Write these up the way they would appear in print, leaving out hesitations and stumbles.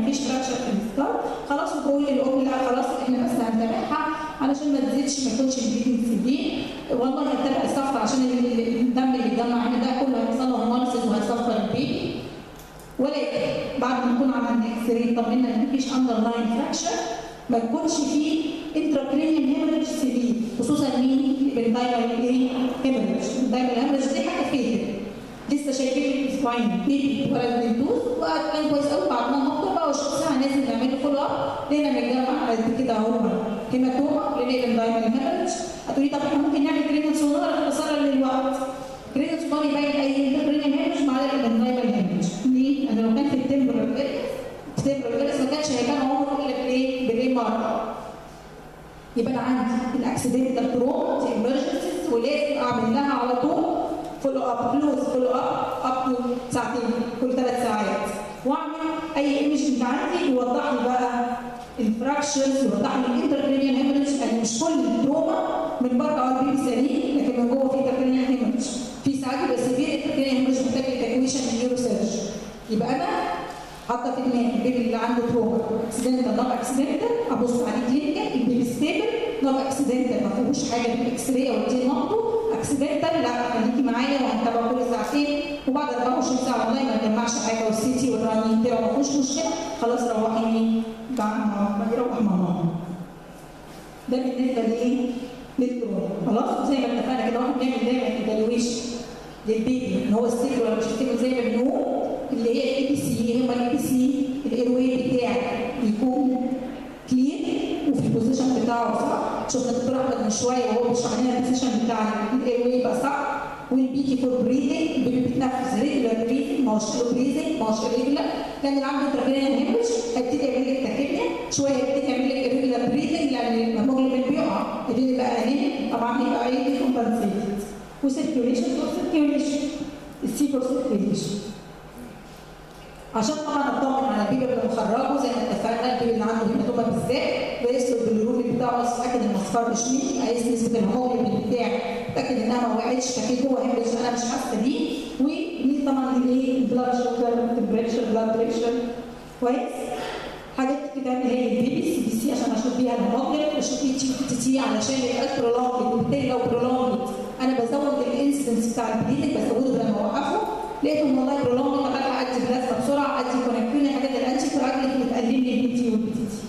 مفيش فراكشر في السكار، خلاص بقول للام لا خلاص احنا بس هنتابعها علشان ما تزيدش ما يكونش البليدنج سيفير، والله هنتابع الصفر عشان الدم اللي اتجمع هنا ده كله هيحصل له هيمارسز وهيصفر البيبي. ولكن بعد ما نكون عملنا اكس راي طمنا ان مفيش اندرلاين فراكشر، ما يكونش فيه انتراكرينيال هيموريدج سيفير، خصوصا مين؟ بالدايمال ايه؟ هيموريدج، الدايمال هيموريدج دي حاجه فيتر. لسه شايفين اسبوعين بيبي اتولد بالدوز وكان كويس قوي، بعد ما نقطه بقى وشخص نازل نعمل له فولو اب، لقينا بنجمع قد كده اهو هيماتوما لقينا الدايمال هيموريدج. هتقولي طب احنا ممكن نعمل كرينيال سونار اختصارا للوقت. كرينيال سونار يبين اي انتراكرينيال هيموريدج مع الدايمال هيموريدج. ليه؟ لان لو كان في التمبرال اريس ما كانش هيبان عمره الا بايه؟ بالايه مره. يبقى انا عندي الاكسيدنتال تروما دي ايمرجنسيز ولازم اعمل لها على طول فولو اب، كلوز فولو اب تو ساعتين كل 3 ساعات، واعمل اي ايمجنج عندي يوضح لي بقى الفراكشرز، يوضح لي الانتركرينيال هيموريدج، يعني مش كل التروما من بره البيبي سليم لكن من جوه في انتركرينيال هيموريدج، في ساعات بيبقى سيفير انتركرينيال هيموريدج محتاج ايفاكويشن من نيوروسيرجن. يبقى انا حاطه في دماغي البيبي اللي عنده تروما اكسيدنتال نوت اكسيدنتال ابص عليه كلينيكال، البيبي ستيبل نوت اكسيدنتال ما فيهوش حاجه في الاكس راي او دي نقطه، اكسيدنتال لا خليكي معايا وهنتابع كل ساعتين، وبعد 24 ساعه والله ما تجمعش حاجه والسي تي والرنين طلع ما فيهوش مشكله، خلاص روحي مين؟ ما يروح ماما. ده بالنسبه لايه؟ للتروما. خلاص زي ما اتفقنا كده واحد بيعمل دايما ايفالويشن للبيبي ان هو ستيبل ولا مش ستيبل زي ما بنقول، اللي هي الاي بي سي، هم الاي بي سي الايروي بتاعك بيكون كلير وفي البوزيشن بتاعه صح، شفنا الدكتور احمد من شويه وهو بيشرح لنا البوزيشن بتاع الايروي يبقى صح، والبيكي فور بريذنج البيبي بيتنفس ريجولار بريذنج ما هوش سلو بريذنج ما هوش ريجولار، لان اللي عنده انتراكرينيال هيموريدج هيبتدي يعمل لك تاكيبنيا شويه، هيبتدي يعمل لك ريجولار بريذنج لان الهيموجلوبين بيقع، يبتدي بقى هنا طبعا هيبقى ايه كومبنسيتد، وسيركيوليشن فور سيركيوليشن السي فور سيركيوليشن. عشان طبعا اطمن على البيبي اللي مخرجه زي ما اتفقنا، البيبي اللي عنده هيماتوما بالذات بيقيس له بالروبي بتاعه بس اتاكد ان المصفار مش مين، قيس نسبه الهيموجلوبين بتاعي اتاكد انها ما وقعتش ففي جوه هيموريدج انا مش حاسه بيه، ونيجي طبعا الايه البلاد شوجر تمبريتشر بلاد بريشر كويس. حاجات كده اللي هي البيبي سي بي سي عشان اشوف بيها الهيموجلوبين، اشوف بي تي تي علشان ما يبقاش برولونج، وبالتالي لو برولونج انا بزود الانسيدنس بتاع البليدنج بزوده لما اوقفه، لقيتهم والله برولونج بلحق ادي بلازما بسرعه، ادي كونكتين الحاجات الانتي كواجلنت بتقلل لي البي تي والبي تي تي.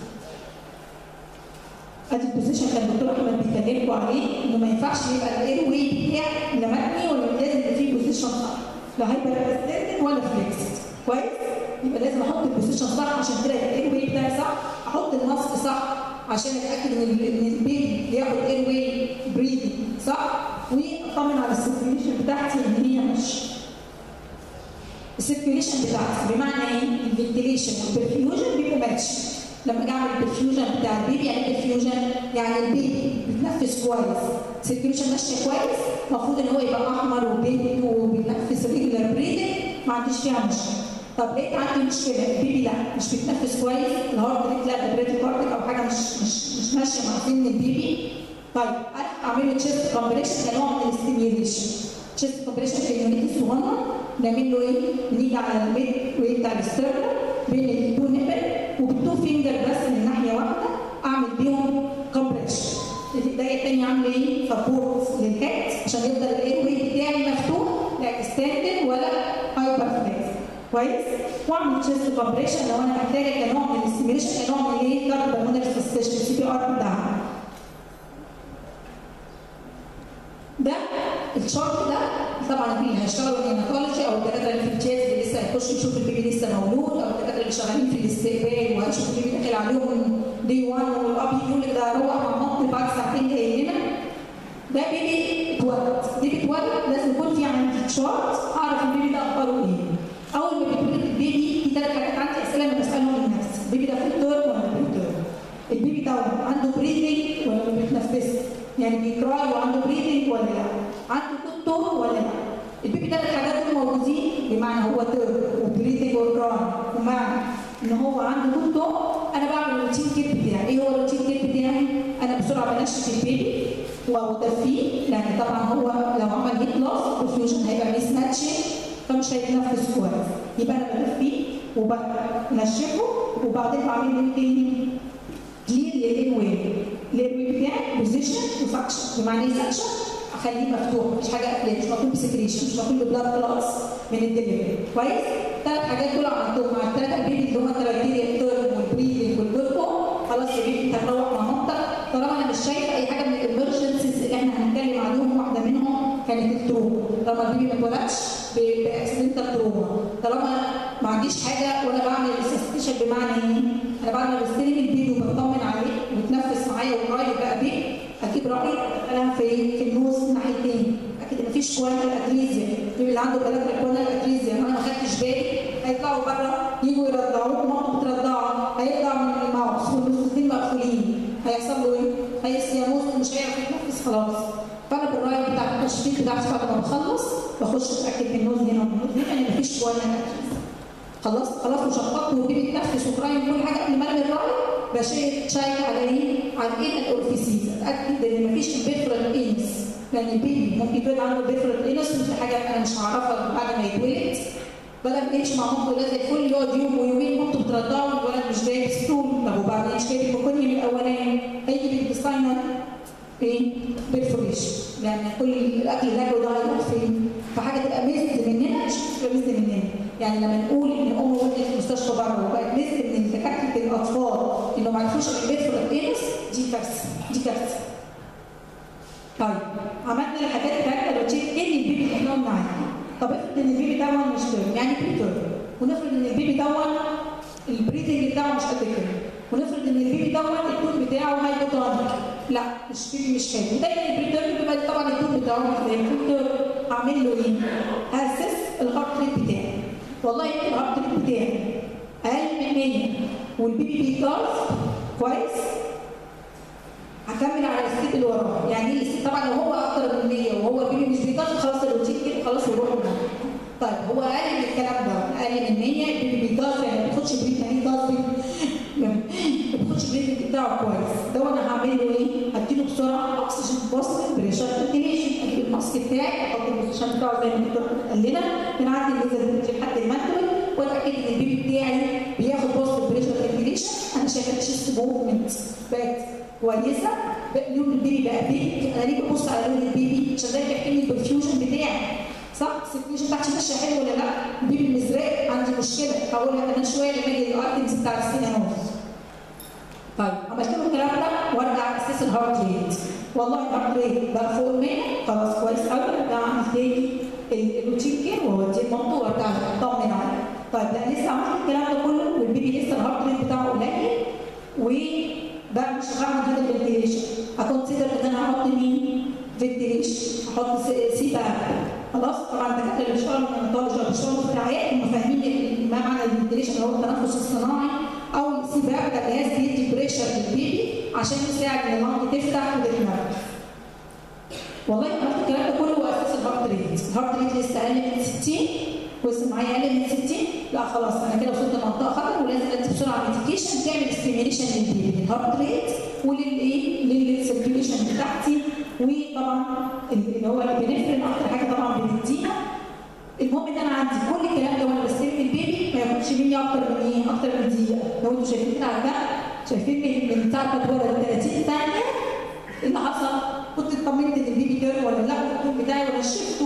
ادي البوزيشن كان الدكتور احمد بيكلمكم عليه انه ما ينفعش يبقى الاير واي بتاعي لا مبني ولا لازم يبقى فيه بوزيشن صح، لا هايبر اكستندد ولا فليكسد كويس، يبقى لازم احط البوزيشن صح عشان كده الاير واي بتاعي صح، احط الماسك صح عشان اتاكد ان البيبي بياخد اير واي بريذنج صح، واطمن على السيركيوليشن بتاعتي ان هي مش السيركيوليشن بتاعتي، بمعنى ايه؟ الفنتيليشن والبرفيوجن بيبقوا ماتش. لما اجي اعمل البرفيوجن بتاع البيبي، يعني البرفيوجن يعني البيبي بيتنفس كويس، السيركيوليشن ماشيه كويس، المفروض ان هو يبقى احمر وبيبي وبيتنفس ريجولار بريدنج، ما عنديش فيها مشكله. طب لقيت عندي مشكله البيبي ده مش بيتنفس كويس، الهارت ريت لا ده بريتيكارديك او حاجه مش ماشيه مع سن البيبي، طيب انا اعمل له تشيست كومبريشن كنوع من الاستيميوليشن. تشيست كومبريشن في اليونيت الصغنن نعمل له ايه؟ نيجي على الميد ويت بتاع الاسترنال بين التو نيبل وبالتو فينجر بس من ناحيه واحده اعمل بيهم كومبريشن. الايديا الثانيه عامله ايه؟ سبورت للهيد عشان يفضل الاير واي بتاعي مفتوح لا اكستندد ولا هايبر فليكس كويس؟ واعمل تشيست كومبريشن لو انا محتاجه كنوع من الاستيميوليشن كنوع من ايه؟ كارد بالمونري سسبشن السي بي ار بتاعها. ده الشارت ده طبعا اللي هيشتغلوا الهيماتولوجي او الدكاتره اللي في الجاز اللي لسه هيخشوا يشوفوا البيبي لسه مولود، او الدكاتره اللي شغالين في الاستقبال وهيشوفوا البيبي داخل عليهم دي 1 والاب يقول لك ده روح مع مامته بعد ساعتين جاي لنا. ده بيبي اتولد، بيبي اتولد لازم يكون في عندي شارت اعرف البيبي ده اخباره ايه. اول ما بيتولد البيبي في 3 حاجات عندي اسئله انا بسالهم لنفسي، البيبي ده فول تيرم ولا بري تيرم؟ البيبي ده عنده بريدنج ولا ما بيتنفسش؟ يعني بيكراي وعنده بريدنج ولا لا؟ عنده كنتور ولا لا؟ البيبي ده الحاجات دول موجودين بمعنى هو تيرم وبريدنج وكراي، ومعنى ان هو عنده كنتور انا بعمل الروتين كيت بتاعي. ايه هو الروتين كيت بتاعي؟ انا بسرعه بنشف البيبي وادفيه، لان طبعا هو لو عمل هيت لوس الفيوجن هيبقى ميس ماتشنج فمش هيتنفس كويس، يبقى انا بدفيه وبنشفه وبعدين بعمل له تاني كلير للانوي. الانوي بتاعي بوزيشن وسكشن. بمعنى ايه سكشن؟ اخليه مفتوح، مفيش حاجه قافله، مش مطلوب سكريشن، مش مطلوب بلاد كلاس من الدليفري. كويس؟ ثلاث حاجات دول عملتهم مع الثلاثه البيبي اللي هم الكرايتيريا التيرم والبريدنج والبيركو. خلاص يا بيبي انت هتروح مع مامتك. طالما انا مش شايفه اي حاجه من الامرجنسيز اللي احنا هنتكلم عليهم، واحده منهم كانت التروما. طالما البيبي ما اتولدش باكسيدنتال تروما، طالما ما عنديش حاجه وانا بعمل ريسستيشن. بمعنى ايه؟ انا بعد ما بستلم البيبي وبطمن عليه وبتنفس معايا وقريب بقى بيه، اجيب رايي ادخلها في النوز ناحيتين. اكيد مفيش كوانال اتريزيا. البيبي اللي عنده ثلاثه كوانال اتريزيا انا ما خدتش بالي، هيطلعوا بره يجوا يرضعوه، ماما بترضعه هيطلع من الماوس والنصين مقفولين، هيحصل له ايه؟ هيموت ومش هيعرف يتنفس خلاص. فانا بالراي بتاع التشفيط بتاعتي بعد ما بخلص بخش اتاكد من النوز هنا والنوز هنا ان مفيش كوانال اتريزيا. خلاص وشققت والبيبي يتنفس وفرايم كل حاجه. قبل ما ارمي الراي بشيك على ايه؟ على الايه الاورفيسيز، اتاكد ان مفيش بيفرال انس، لان البيبي ممكن يكون عنده بيفرال انس ودي حاجه انا مش هعرفها بعد ما يتولد. بدل ما يمشي مع مامته ولا زي الفل يقعد يوم ويومين مامته بترضعه والولد مش جايب ستول. طب وبعدين مش جايب الميكونيوم الاولاني، هيجي بالديستاينال ايه؟ بيرفوريشن، لان كل الاكل اللي اكله ده هيروح فين؟ فحاجه تبقى ميزد مننا مش تبقى ميزد مننا. يعني لما نقول ان ام ولدت في المستشفى بره وبقت ميزد من دكاتره الاطفال انه ما عرفوش البيفرال انس، دي كارثه، دي كارثه. طيب عملنا الحاجات بتاعتنا روتين. ايه البيبي اللي احنا قلنا عليه؟ طب افرض ان البيبي ده مش تيرم يعني بري تيرم، ونفرض ان البيبي ده البريدنج بتاعه مش قد كده، ونفرض ان البيبي ده التون بتاعه هايبوتونيك. لا مش بيبي مش حلو. دايما البري تيرم بيبقى طبعا التون بتاعه مش زي البري تيرم. هعمل له ايه؟ هاسس الهارت ريت بتاعي. والله الهارت ريت بتاعي اقل من 100 والبيبي بيتارف كويس، هكمل على الستيب اللي وراه. يعني ايه؟ طبعا لو هو اكتر من 100 وهو البيبي مش بيتارف خلاص الروتين كده خلاص ويروح منه. طيب هو اقل من الكلام ده، اقل من 100 البيبي بيتارف يعني ما بياخدش بريد. يعني تارف ما بياخدش بريد بتاعه كويس. ده انا هعمل له ايه؟ هديله بسرعه اكسجين بوست بريشر فنتيليشن. اجيب الماسك بتاعي احط البوزيشن بتاعه زي ما الدكتور قال لنا، بنعدي الليزر لحد المنتول واتاكد ان البيبي بتاعي بياخد بوست بريشر فنتيليشن. انا شايفه الشيست موفمنت بقت كويسه، لون البيبي بقى بينك. انا ليه ببص على لون البيبي؟ عشان ده بيحكي لي البرفيوجن بتاعي صح؟ السيركيوليشن بتاعتي ماشيه حلو ولا لا؟ البيبي المزرق عندي مشكله، هقولها كمان شويه لما اجي الايتمز بتاع السينانوز. طيب عملت له الكلام ده وارجع اساس الهارت ريت. والله الهارت ريت بقى فوق ال 100 خلاص كويس قوي، ارجع اعمل تاني الروتين كير واوديه لمامته وارجع اطمن عليه. طيب لا لسه عملت الكلام ده كله والبيبي لسه الهارت ريت بتاعه قليل وبقى مش هعمل كده فنتيليشن. هكونسيدر ان انا احط مين؟ فنتيليشن، احط سي باب. خلاص طبعا الدكاتره اللي بيشتغلوا في النيماتولوجي اللي بيشتغلوا في الرعايات هم فاهمين ما معنى الفنتيليشن اللي هو التنفس الصناعي او السي باب. ده جهاز بيدي بريشر للبيبي عشان يساعد ان اللنج تفتح وتتنفس. والله عملت الكلام ده كله واساس الهارت ريت. الهارت ريت لسه اقل من 60 وصل معايا اقل من 60. لا خلاص انا كده وصلت لمنطقه خطر ولازم ادي بسرعه ميديكيشن تعمل ستيميليشن للبيبي للهارت ريت وللايه؟ للسيركيوليشن بتاعتي. وطبعا اللي هو البنفرين اكتر حاجه طبعا بنديها. المهم ان انا عندي كل الكلام ده وانا بستلم البيبي ما ياخدش مني اكتر من ايه؟ اكتر من دقيقه. لو انتم شايفين كده على الجنب شايفين من ساعه ما اتولد 30 ثانيه ايه اللي حصل؟ كنت اطمنت ان البيبي جاي ولا لا، والدكتور بتاعي وانا شفته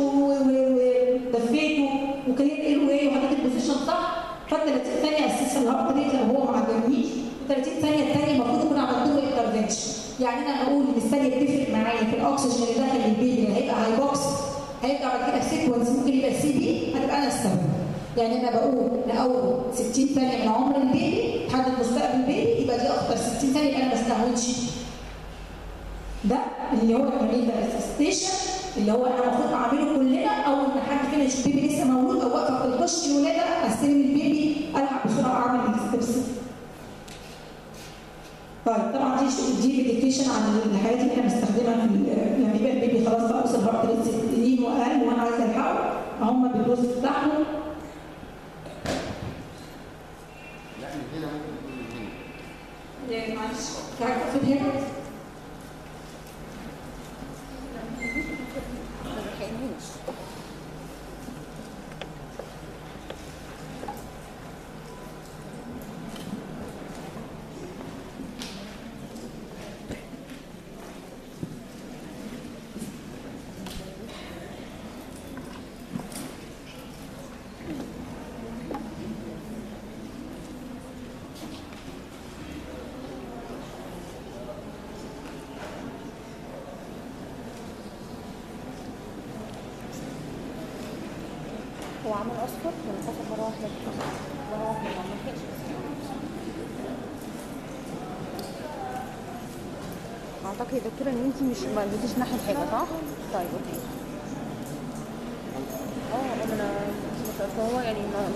ودفيته وكلمت ايه وايه وحطيت البوزيشن صح. ف 30 ثانيه اساسا الهارت ريت لو هو ما عجبنيش، 30 ثانيه الثانيه المفروض اكون عملت له انترفنشن. يعني انا بقول ان الثانيه بتفرق معايا في الاكسجين اللي داخل البيبي اللي هيبقى هايبوكس، هيبقى بعد كده سيكونس ممكن يبقى سي بي، هتبقى انا السبب. يعني انا بقول ان اول 60 ثانيه من عمر البيبي تحدد مستقبل البيبي، يبقى دي اكتر 60 ثانيه يبقى انا ما استهونش. ده اللي هو الجميل ده الستيشن اللي هو انا المفروض اعمله كلنا اول ما حد فينا يشوف بيبي لسه مولود او واقفه في الكشك الولاده، استلم البيبي الحق بسرعه اعمل الستبس. طيب طبعا دي ميديكيشن عن الحاجات اللي احنا بنستخدمها في لما يبقى البيبي خلاص بقى وصل هارت ريت 60 واقل وانا عايزه الحقه هم بالدوز بتاعهم. لا من هنا ممكن يكون من هنا. معلش في حاجه في هنا؟ عمل اصفر ولا حصل مره واحده؟ مره واحده ما لحقش. اعتقد يا دكتوره ان انت مش ما جيتيش ناحيه حاجه صح؟ طيب اوكي. انا هو يعني ما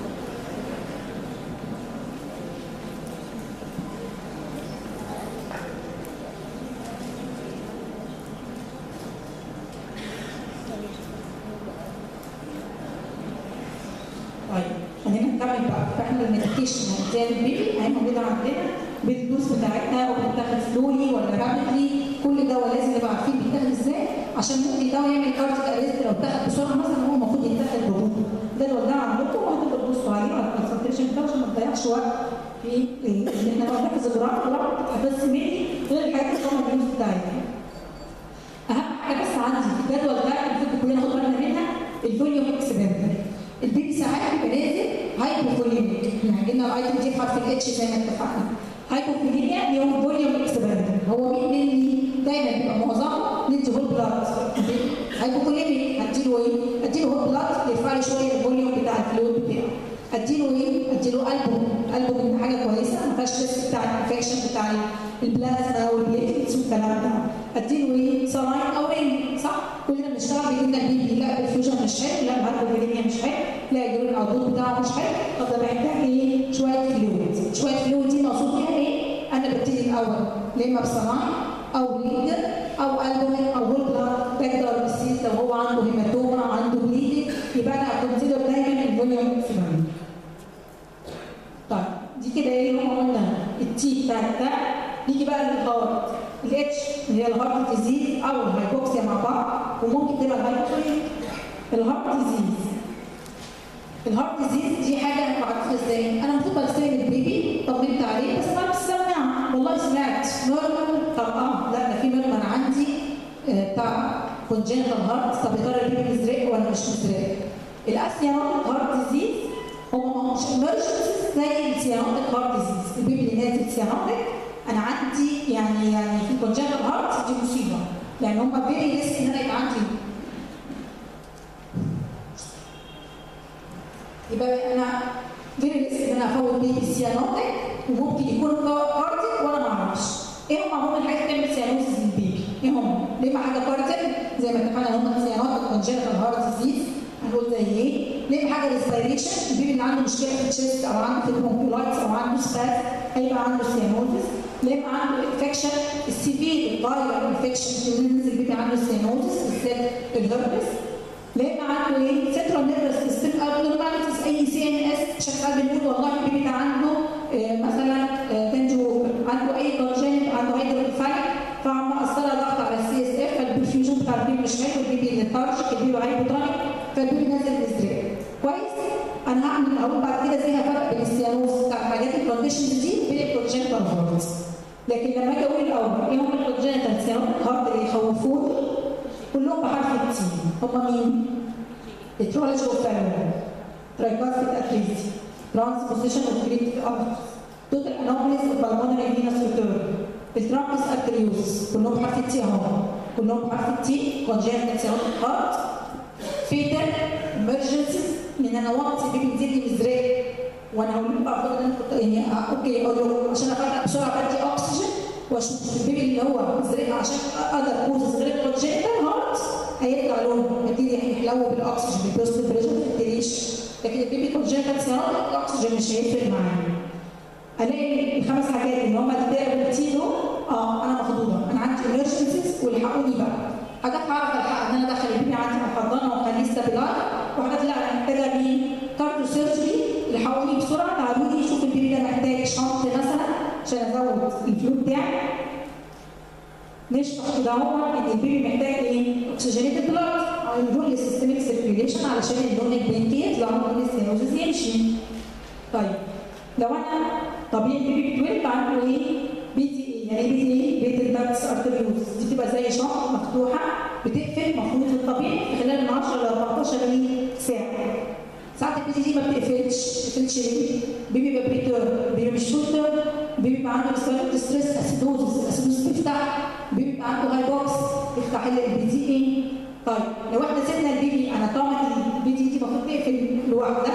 طيب خلينا نكمل بقى. فاحنا الميديكيشن زي البيبي اهي موجوده عندنا بالدوز بتاعتها وبتتاخد سلولي ولا رابيدلي، كل دواء لازم نبقى عارفين بيتاخد ازاي عشان ممكن الدواء يعمل كارديك اريست لو اتاخد بسرعه مثلا هو المفروض يتاخد ببطء. ده الوضع عندكم وهتبقوا تبصوا عليه على الكونسنتريشن بتاعه عشان ما تضيعش وقت في ان احنا لو بنحفظ الجرعات بتتحفظ مني غير الحاجات الكومن يوز بتاعتنا. اهم حاجه بس عندي في الجدول ده المفروض كلنا ناخد بالنا منها الفوليوم اكسبيرمنت. البيبي ساعات بيبقى نازل هايبوفوليميك، يعني قلنا الايتم دي بحرف الاتش زي ما اتفقنا. هايبوفوليميا اللي هو فوليوم اكسبيرمنت، هو مين اللي دايما بيبقى معظمه ندي هول بلاد. هايبوفوليميك اديله ايه؟ اديله هول بلاد يرفع لي شويه الفوليوم بتاع الفلويد بتاعه. اديله ايه؟ اديله البوم حاجه كويسه ما فيهاش ريسك بتاع الانفكشن بتاع البلازما والبليتلتس والكلام ده. اديله ايه؟ سلاين او رينج صح؟ كلنا بنشتغل بيجينا البيبي لا الفيوجن مش حلو، لا الهايبوفوليميا مش حلو، لا الجرين اوتبوت بتاعه مش حلو، طب ده محتاج ايه؟ شويه فلويد. شويه فلويد دي مقصود بيها ايه؟ انا ببتدي الاول يا اما بسلاين او ليدر او البومين او هول بلاد باكدر بالسيس لو هو عنده هيماتوما عنده بليدنج يبقى انا كونسيدر دايما الفوليوم اكسبيرمنت. طيب دي كده ايه هم قلنا التي بتاعت ده. نيجي بقى للهارت. الاتش اللي هي الهارت ديزيز او الهايبوكسيا مع بعض وممكن تبقى الهايبوكسيا. الهارت ديزيز دي حاجه بعرفها ازاي؟ انا المفروض بستلم البيبي طمنت عليه بس ما بتسمع والله سمعت نورمال. طب لا ده في نورمال عندي بتاع كونجنتال هارت. طب يا ترى البيبي مزرق ولا مش مزرق؟ الاسيانوتيك هارت ديزيز هم مش ايمرجنسيز زي السيانوتيك هارت ديزيز. البيبي اللي نازل سيانوتيك انا عندي يعني في كونجنتال هارت دي مصيبه، لان هم فيري ريسك ان انا يبقى عندي. يبقى انا فيري ريسك ان انا افوت بيبي سيانوتيك وممكن يكون كارديك وانا ما اعرفش. ايه هم الحاجات اللي بتعمل سيانوسيس للبيبي؟ ايه هم؟ ليه ما حاجه كارديك زي ما اتفقنا هم سيانوتيك كونجنتال هارت ديزيز هنقول زي ايه؟ ليه حاجه ريسبيريشن؟ البيبي اللي عنده مشكله في الشيست او عنده في البرونكولايتس او عنده سباز هيبقى عنده سيانوزيس. ليه عنده انفكشن السيفير الفايرال انفكشن اللي بينزل البيبي عنده سيانوزيس بالذات الهربس. ليه عنده ايه؟ سنترال نيرفس سيستم ابنورماليتيز اي سي ان اس شغال بنقول والله البيبي ده عنده مثلا تنجو عنده اي كونجنت عنده هيدروفاليك فمأثره ضغط على السي اس اف فالبرفيوجن بتاع البيبي مش حلو البيبي ليتارجيك البيبي هايبوتونيك فالبيبي نازل مزرق. كويس؟ انا هعمل اقول بعد كده فيها فرق بين السيانوز بتاع الحاجات الكونديشنز دي وبين الكونجنتال هارت. لكن لما اجي اقول الاول ايه هم الكونجنتال سيانوتيك هارت اللي يخوفوني؟ كلهم بحرف التي. هم مين؟ اترولوجي اوف فاميلي، ترايكاستيك اتريزي، ترانسبوزيشن اوف كريتيك ارترز، توتال انوماليز اوف بالمونري فينس ريتيرن، الترامبس ارتريوز كلهم بحرف التي اهم. كلهم بحرف التي كونجنتال سيانوتيك هارت. فيتال امرجنسي من انا وقت البيبي ينزل مزرق وانا هقول لكم بقى ان انا يعني اوكي اقول له عشان افرق بسرعه بدي اكسجين واشوف البيبي اللي هو مزرق عشان اقدر كوزز غير الكونجنتال هارت هيرجع لونه يبتدي يحلو بالاكسجين بالبوست بريشر ما تبتديش. لكن البيبي كونجنتال سيانوتيك الاكسجين مش هيفرق معايا. الاقي الخمس حاجات اللي هم التي دول انا مخضوضه انا عندي ايمرجنسيز والحقوني بقى. حاجات هعرف الحق ان انا ادخل البيبي عندي على الحضانه واخليه ستابلايز وحاجات لا انا محتاجه مين؟ كارديو سيرجري الحقوني بسرعه تعالوا لي شوف البيبي ده محتاج شنط مثلا عشان ازود الفلو بتاعي. نشرح كده هو ان البيبي محتاج ايه؟ اكسجينيتد بلاد يروح للسيستميك سيركيوليشن علشان اللون البنكيت لو عمل السيروزيس يمشي. طيب لو انا طبيعي البيبي بيتولد عنده ايه؟ بي تي اي. يعني بي تي اي بيت الدكتس ارتريوز دي بتبقى زي شنطه مفتوحه بتقفل المفروض في الطبيعي في خلال من 10 ل 14 ساعه. ساعات البي تي دي ما بتقفلش ليه؟ بيبي بيبقى بريتيرم، بيبي مش شورتر، بيبي بيبقى عنده ريسبيراتوري ستريس اسيدوزس، الاسيدوزس تفتح، بيبي بيبقى عنده هايبوكس تفتح البي تي اي. طيب لو احنا سيبنا البيبي انا طبعا البي تي دي المفروض تقفل لوحدها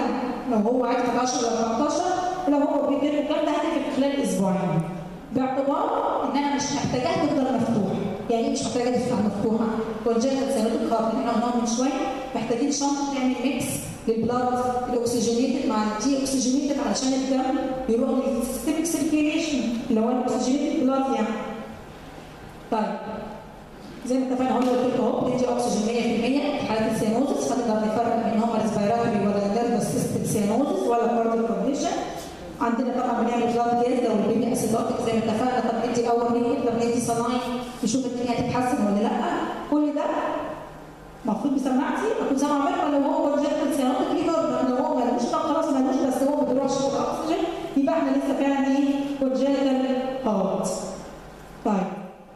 هو عايز 11 ولا 14 ولو هو بيدير الكلام ده هتقفل خلال اسبوعين، باعتبار ان انا مش محتاجاها تفضل مفتوحه. يعني مش محتاجه تفتح مفتوحه. كونجنتال سيانوتيك هارت اللي احنا قلناها من شويه محتاجين شنطه تعمل ميكس للبلاد الاكسجينيتد مع الدي اكسجينيتد علشان الدم يروح للسيستميك سيركيليشن اللي هو الاكسجينيتد بلاد يعني. طيب زي ما اتفقنا قلنا قلت لكم اهو بندي اكسجين 100% في حالات السيانوزس، فنقدر نفرق بين هم ريسبيراتوري ولا نيرفس سيستم سيانوزس ولا كارديو كونديشن. عندنا طبعا بنعمل بلاد جاز لو البيبي اسيدوتيك زي ما اتفقنا. طب ندي اول مين نقدر ندي صلاين نشوف الدنيا هتتحسن ولا لا. كل ده المفروض بسماعتي اكون سامعه منه. لو هو كونجنتال سيانوتيك ليفر لو هو مالوش طب خلاص مالوش بس هو ما بيروحش الاكسجين يبقى احنا لسه فعلا ايه كونجنتال هارت. طيب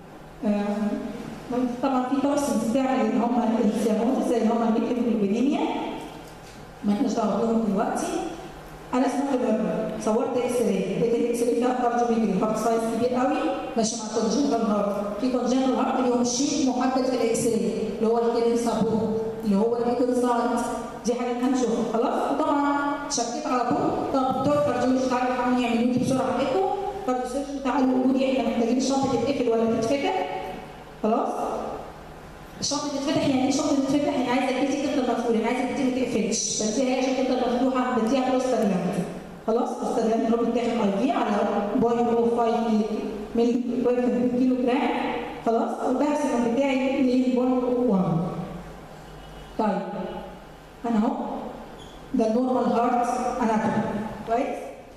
طبعا في توكسينز بتاع اللي هم السيانوزس زي اللي هم الميكروبينيميا ما احناش دعوه بيهم دلوقتي. انا سمعت صورت اكس راي، لقيت الاكس راي فيها كارديوميجري هارت سايز كبير قوي ماشي مع كونجنتال هارت. في كونجنتال هارت اللي هو شيء محدد في الاكس راي اللي هو الكيرين سابور اللي هو الايكونسايت. دي حاجه هنشوفها خلاص. وطبعا شكيت على طول طب دكتور كارديولوجي تعالوا حاولوا يعملوا لي بسرعه ايكو كارديولوجي تعالوا قولوا لي احنا محتاجين الشنطه تتقفل ولا تتفتح. خلاص الشنطه تتفتح. يعني ايه شنطه تتفتح؟ يعني عايزه البيتي تفضل مقفوله، يعني عايزه البيتي ما تقفلش بس هي عشان تفضل مفتوحه بديها بروستاجلاند. خلاص بروستاجلاند اللي هو بيتاخد اي في على 0.05 ملي كيلو جرام. خلاص والباكسيمم بتاعي ل 1. طيب انا اهو ده النورمال هارت اناتومي كويس.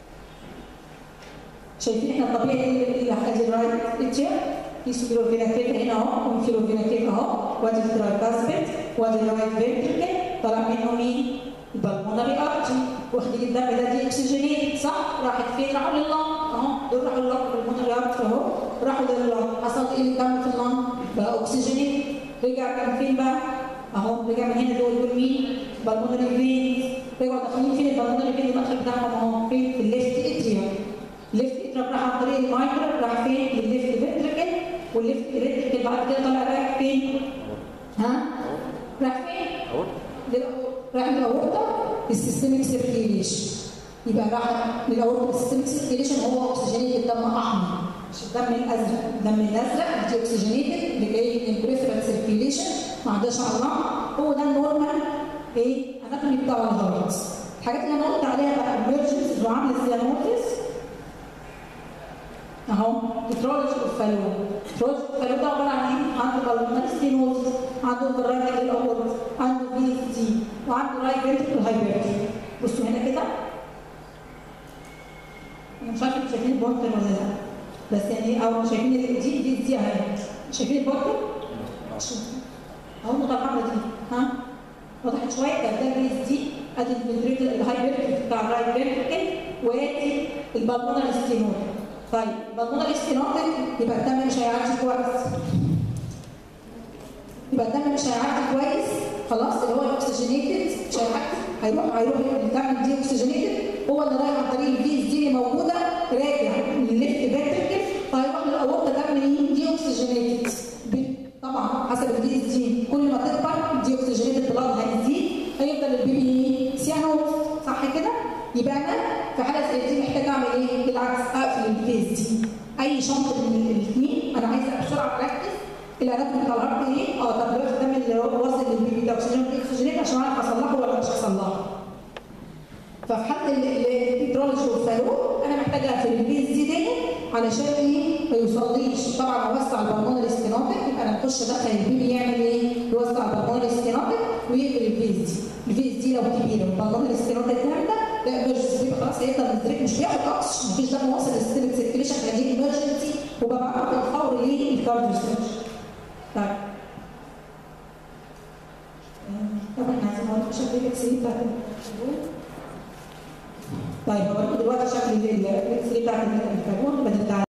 شايفين احنا الطبيعي اللي هحتاج الرايت اتشير في سوبيروفيناتيف هنا اهو وانفيروفيناتيف اهو وادي الترايكاسبيد وادي الرايت فينتركل طالع منه مين؟ البلمونري ارتري. واخدين الدم ده دي اكسجينيت صح؟ راحت فين؟ راحوا لللنج اهو دول راحوا لللنج البلمونري ارتري اهو راحوا لللنج. حصل ايه للدم في اللنج؟ بقى اكسجينيت. رجع كان فين بقى؟ اهو رجع من هنا دول مين؟ بالمونري فينز. رجعوا داخلين فين البلمونري فين؟ المدخل بتاعهم اهو فين؟ في الليفت اتريوم. الليفت اتريوم راح عن طريق المايكرو راح فين؟ للليفت فينتركل والليفت فينتركل بعد كده طالع رايح فين؟ ها؟ راح فين؟ راح للاورطه السيستميك سيركيليشن. يبقى راح للاورطه السيستميك سيركيليشن هو اكسجينيت الدم احمر مش الدم الازرق. الدم الازرق دي اكسجينيتد اللي جاي من البريفرال سيركيليشن ما عداش على اللنج. هو ده النورمال ايه؟ اناتومي بتاع الهارت. الحاجات اللي انا قلت عليها بقى امرجنسيز وعامل السيانوزس اهو بترولوجي اوف فالو. بترولوجي اوف فالو ده عباره عن ايه؟ عنده بالمونري ستينوزس، عنده فرايتال الاورت، عنده في دي وعنده رايت فينتركل هايبرتي. بصوا هنا كده انا مش عارفه انتوا شايفين البورتر ولا لا بس يعني او شايفين دي اهي شايفين البورتر؟ اهو النقطه الحمراء دي ها وضحت شويه. ده البيز دي ادي الفنتركل الهايبرتي بتاع الرايت فينتركل وادي البالمونري ستينوزس. طيب البلمونري ستينوتيك يبقى الدم مش هيعدي كويس. يبقى الدم مش هيعدي كويس خلاص اللي هو الاكسجينيتد مش هيعدي. هيروح الدم دي اكسجينيتد هو اللي رايح عن طريق الفيز دي اللي موجوده راجع للليفت فينتركل فهيروح للاورطه دم مين؟ دي اكسجينيتد. طبعا حسب الفيز دي كل ما تكبر دي اكسجينيتد بلاد هيزيد هيفضل البيبي سيانوز صح كده؟ يبقى انا في حاله زي دي محتاجه اعمل ايه؟ بالعكس اقفل الفيز دي. اي شنطه من الاثنين انا عايزه بسرعه اركز الاناتومي بتاع الهارت ايه؟ طب دلوقتي الدم اللي واصل للبيبي ده اكسجينيت عشان اعرف اصلحه ولا مش هصلحه. ففي حاله البترولوجي والفالو انا محتاجه اقفل الفيز دي علشان ايه؟ ما يوصليش. طبعا اوسع البلمونري ستينوتيك يبقى انا اخش ادخل البيبي يعمل ايه؟ يوسع البلمونري ستينوتيك ويقفل الفيز دي. الفيز دي لو كبيره والبلمونري ستينوتيك جامده لا ايمرجنسي بيبقى خلاص هيقدر مدرك مش بياخد اكسجين مفيش دم واصل للسيستميك سيركيليشن فدي ايمرجنسي وببعته بالفور للكارديو سيرجن. طيب طبعا احنا عايزين نوريكم شكل الاكس راي بتاعت طيب هوريكم دلوقتي شكل الاكس راي بتاعت